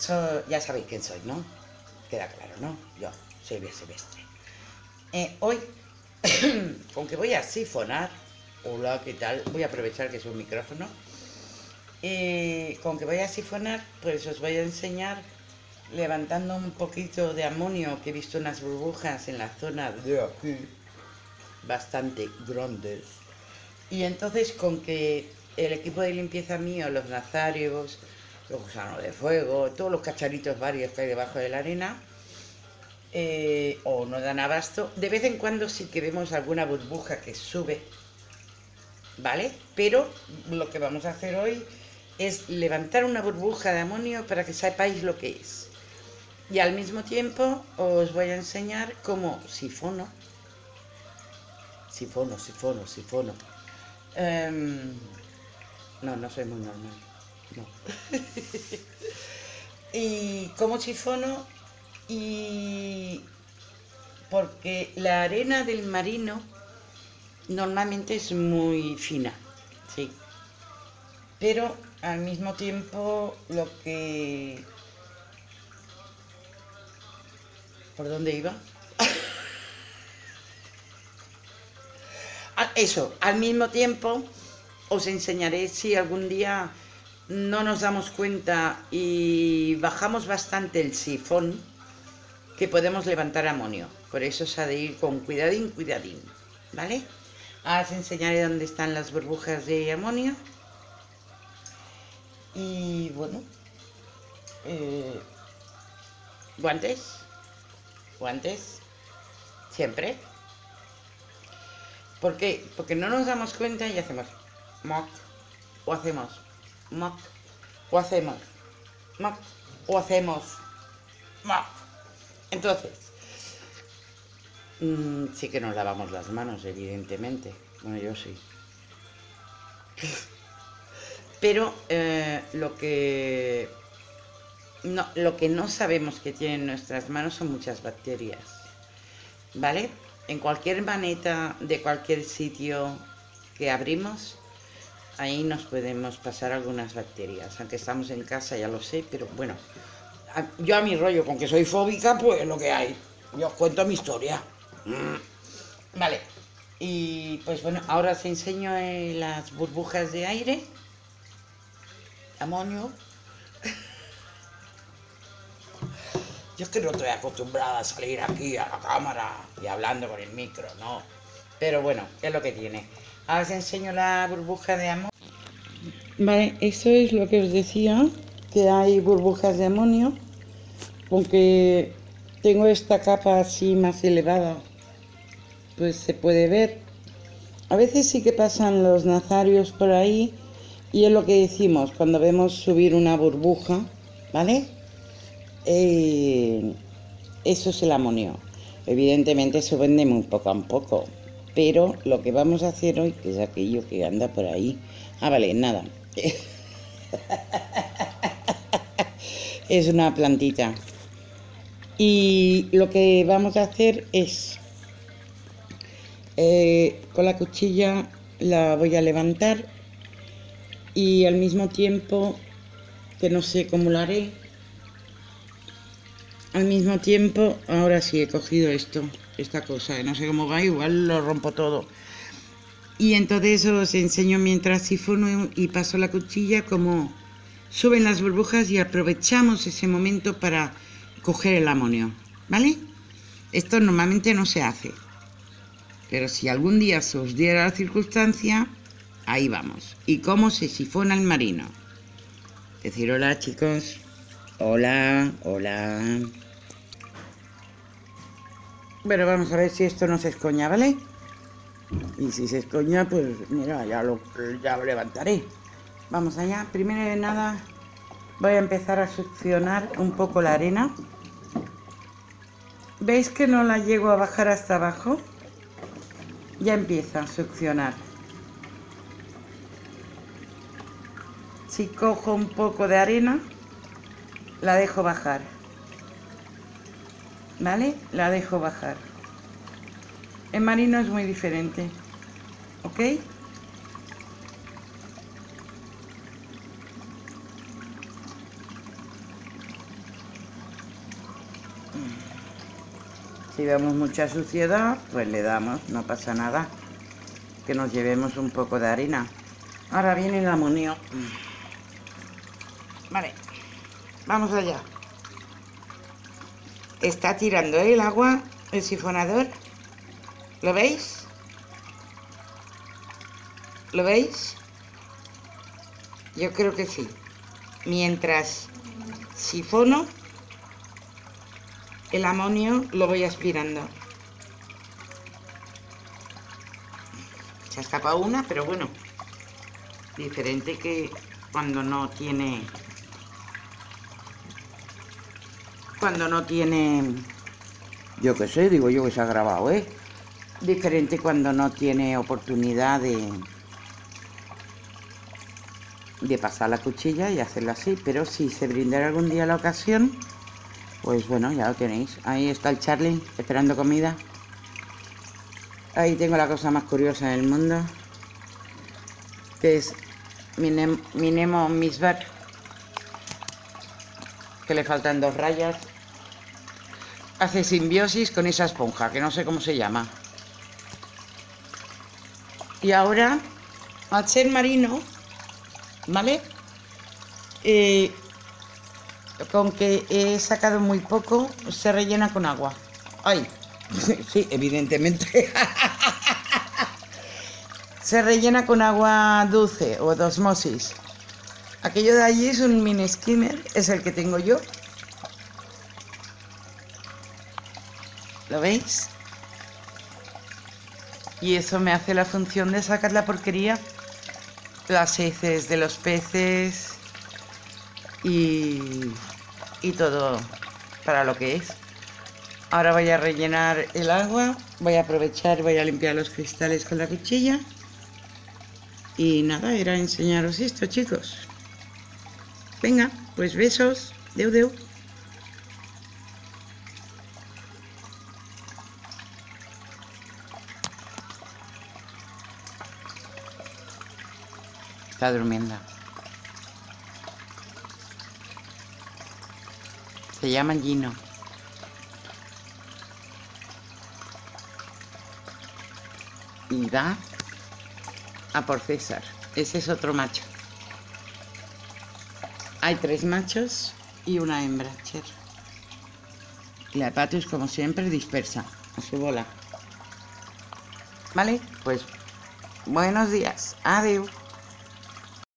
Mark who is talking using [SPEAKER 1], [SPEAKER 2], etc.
[SPEAKER 1] Ya sabéis quién soy, ¿no? Queda claro, ¿no? Yo, Silvia Silvestre. Hoy, aunque voy a sifonar, hola, ¿qué tal? Voy a aprovechar que es un micrófono. Con que voy a sifonar, pues os voy a enseñar levantando un poquito de amonio, que he visto unas burbujas en la zona de aquí, bastante grandes. Y entonces con que el equipo de limpieza mío, los nazarios, los gusanos de fuego, todos los cacharitos varios que hay debajo de la arena, o no dan abasto, de vez en cuando sí que vemos alguna burbuja que sube, ¿vale? Pero lo que vamos a hacer hoy es levantar una burbuja de amonio para que sepáis lo que es. Y al mismo tiempo os voy a enseñar cómo sifono. No, no soy muy normal. No. Y cómo sifono, y porque la arena del marino normalmente es muy fina, sí. Pero al mismo tiempo lo que... ¿Por dónde iba? Eso, al mismo tiempo os enseñaré si algún día no nos damos cuenta y bajamos bastante el sifón, que podemos levantar amonio. Por eso se ha de ir con cuidadín, cuidadín, ¿vale? Ahora os enseñaré dónde están las burbujas de amonio. Y bueno, guantes, guantes, siempre. ¿Por qué? Porque no nos damos cuenta y hacemos moc, o hacemos moc, o hacemos moc, o hacemos moc. Entonces, sí que nos lavamos las manos, evidentemente. Bueno, yo sí. Pero lo que no sabemos que tienen nuestras manos son muchas bacterias, ¿vale? En cualquier maneta de cualquier sitio que abrimos, ahí nos podemos pasar algunas bacterias. Aunque estamos en casa, ya lo sé, pero bueno, yo a mi rollo, con que soy fóbica, pues lo que hay. Yo os cuento mi historia. Vale. Y pues bueno, ahora os enseño las burbujas de aire, amonio. Yo es que no estoy acostumbrada a salir aquí a la cámara y hablando con el micro, ¿no? Pero bueno, es lo que tiene. Ahora os enseño la burbuja de amonio. Vale, eso es lo que os decía, que hay burbujas de amonio. Aunque tengo esta capa así más elevada, pues se puede ver. A veces sí que pasan los nazarios por ahí y es lo que decimos cuando vemos subir una burbuja, ¿vale? Eso es el amonio. Evidentemente se vende muy poco a poco, pero lo que vamos a hacer hoy, que es aquello que anda por ahí... Ah, vale, nada. Es una plantita. Y lo que vamos a hacer es... con la cuchilla la voy a levantar y al mismo tiempo, que no sé cómo lo haré, al mismo tiempo, ahora sí he cogido esta cosa, no sé cómo va, igual lo rompo todo. Y entonces os enseño mientras sifono y paso la cuchilla cómo suben las burbujas y aprovechamos ese momento para coger el amonio, ¿vale? Esto normalmente no se hace, pero si algún día se os diera la circunstancia, ahí vamos. ¿Y cómo se sifona el marino? Decir hola, chicos. Hola, hola. Bueno, vamos a ver si esto no se escoña, ¿vale? Y si se escoña, pues mira, ya lo levantaré. Vamos allá. Primero de nada voy a empezar a succionar un poco la arena. ¿Veis que no la llego a bajar hasta abajo? Ya empieza a succionar. Si cojo un poco de arena, la dejo bajar, ¿vale? La dejo bajar. En marino es muy diferente, ¿ok? Si vemos mucha suciedad, pues le damos, no pasa nada. Que nos llevemos un poco de harina. Ahora viene el amonio. Vale, vamos allá. Está tirando el agua, el sifonador. ¿Lo veis? ¿Lo veis? Yo creo que sí. Mientras sifono, el amonio lo voy aspirando. Se ha escapado una, pero bueno, diferente que cuando no tiene... Yo qué sé, digo yo que se ha grabado, ¿eh? Diferente cuando no tiene oportunidad de pasar la cuchilla y hacerlo así. Pero si se brindara algún día la ocasión, pues bueno, ya lo tenéis. Ahí está el Charlie esperando comida. Ahí tengo la cosa más curiosa del mundo, que es mi Nemo Misbar, que le faltan 2 rayas. Hace simbiosis con esa esponja, que no sé cómo se llama. Y ahora, al ser marino, ¿vale? Con que he sacado muy poco, se rellena con agua. ¡Ay! Sí, evidentemente. Se rellena con agua dulce o de osmosis. Aquello de allí es un mini skimmer, es el que tengo yo. ¿Lo veis? Y eso me hace la función de sacar la porquería, las heces de los peces y todo para lo que es. Ahora voy a rellenar el agua, voy a aprovechar, voy a limpiar los cristales con la cuchilla. Y nada, era enseñaros esto, chicos. Venga, pues besos. Deu, deu. Está durmiendo. Se llama Gino. Y da a por César. Ese es otro macho. Hay 3 machos y una hembra, Cher. Y la Patus, como siempre, dispersa a su bola. ¿Vale? Pues buenos días. Adiós.